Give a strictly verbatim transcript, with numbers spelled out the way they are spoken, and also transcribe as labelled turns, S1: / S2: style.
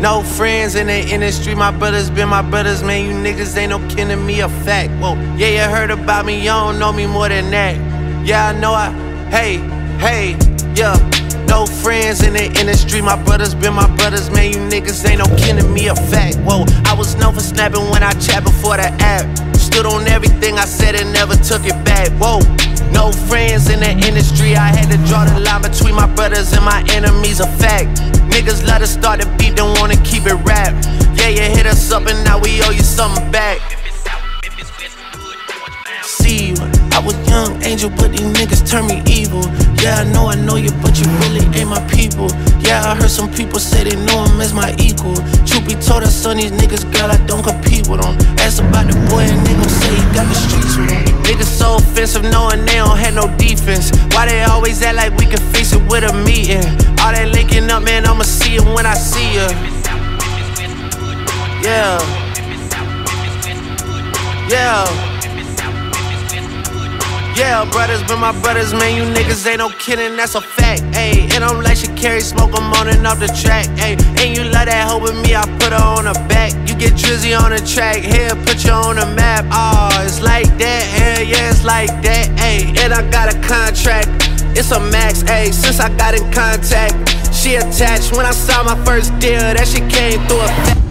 S1: No friends in the industry, my brothers been my brothers, man. You niggas ain't no kin to me, a fact. Whoa, yeah, you heard about me, you don't know me more than that. Yeah, I know I, hey, hey, yeah. No friends in the industry, my brothers been my brothers, man. You niggas ain't no kin to me, a fact. Whoa, I was known for snapping when I chat before the app. Stood on everything I said and never took it back. Whoa, no friends in the industry, I had to draw the line between my brothers and my enemies, a fact. Niggas let us start the beat, don't wanna keep it rap. Yeah, you hit us up and now we owe you something back. See, I was young angel, but these niggas turn me evil. Yeah, I know I know you, but you really ain't my people. Yeah, I heard some people say they know him as my equal. Truth be told, I son these niggas, girl, I don't compete with them. Ask about the boy and they gon' say he got the streets with him. Niggas so offensive knowing they don't have no defense. Why they always act like we can fix it with a meeting? All that linking up, man, I'ma see it when I see ya. Yeah. Yeah. Yeah, brothers been my brothers, man, you niggas ain't no kidding, that's a fact, ayy. And I'm like she carry smoke, I'm on and off the track, ayy. And you love that hoe with me, I put her on the back. You get Drizzy on the track, here, put you on the map. Oh, it's like that, hell yeah, it's like that, ayy. And I got a contract, it's a max, ayy. Since I got in contact, she attached. When I saw my first deal, that shit came through a fact.